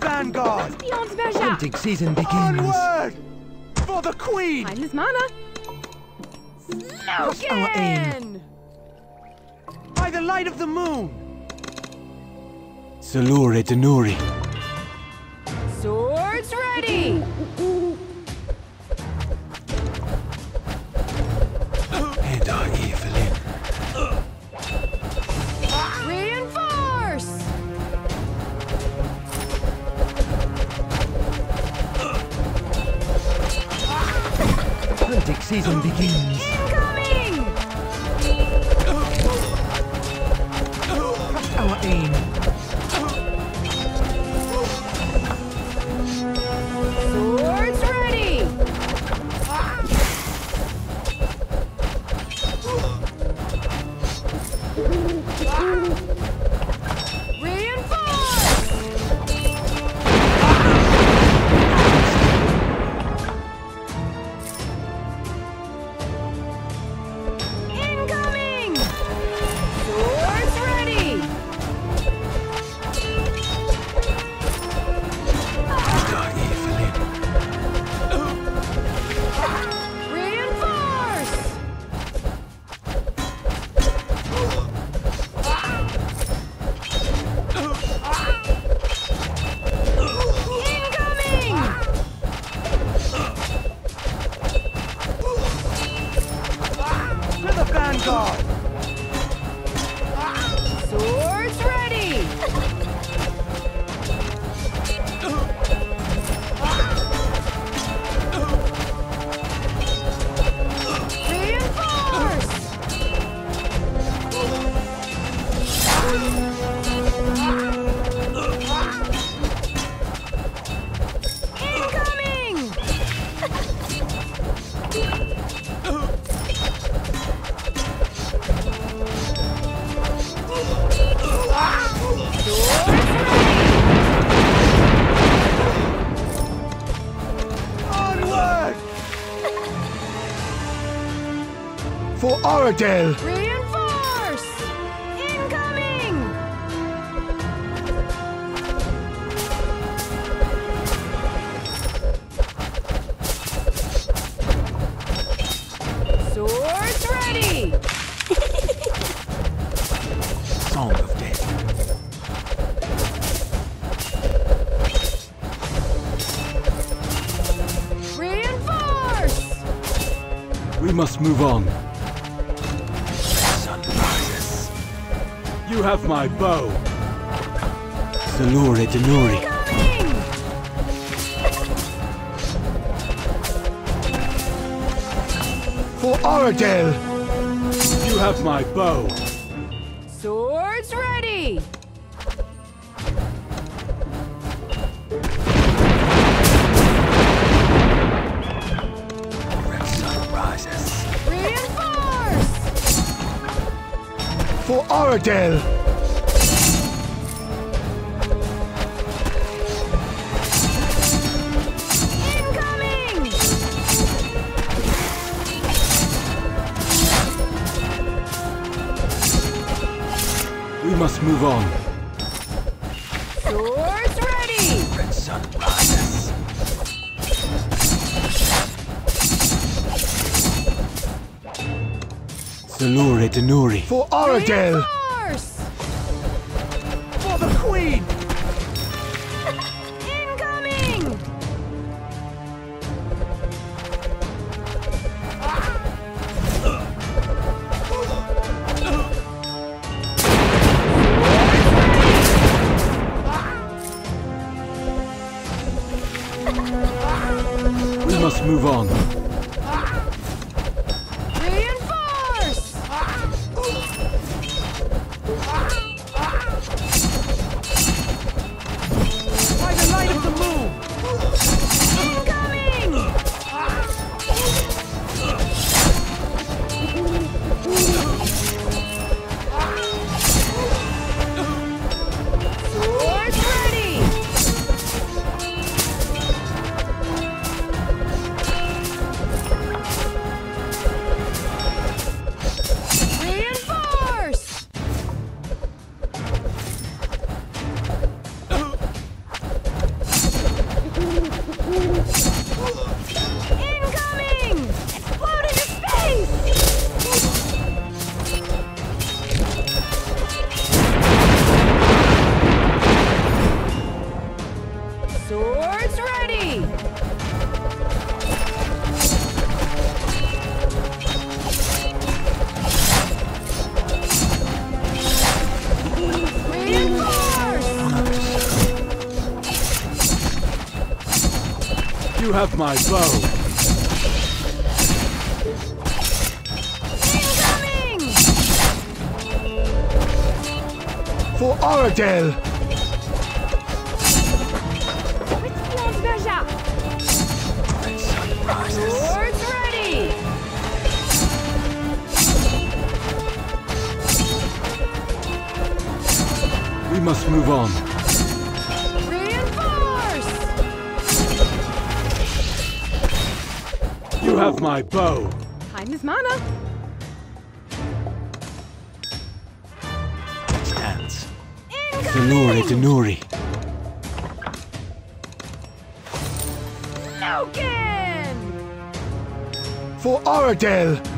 vanguard! Beyond measure! Hunting season begins. Onward! For the Queen! Mindless mana! What's our aim? Slogan! By the light of the moon! Salure Denuri. Swords ready! Hedar Evelyn. Reinforce! Hunting season begins. Incoming! What's our aim? Swords ready! Reinforce! Incoming! Swords ready! Hedar Evelyn. Reinforce! Incoming! To the vanguard! Swords ready! Reinforce! Incoming! Onward! For Oradell. Reinforce! Incoming! Swords ready! Song of Death. Reinforce! We must move on. Sun rises. You have my bow. Salure Denuri. Coming! For Oradell. You have my bow. Swords ready! Red sun rises. Reinforce! For Oradell. Incoming! We must move on. Swords ready! Red sun rises. Salure Denuri. For Oradell. Reinforce! For the Queen! Incoming! We must move on. Reinforce! You have my bow. Incoming! For Oradell! Swords ready! We must move on. Reinforce! You have my bow. Time is mana. Stands. Incoming! Denuri, Denuri. Logan! For Oradell!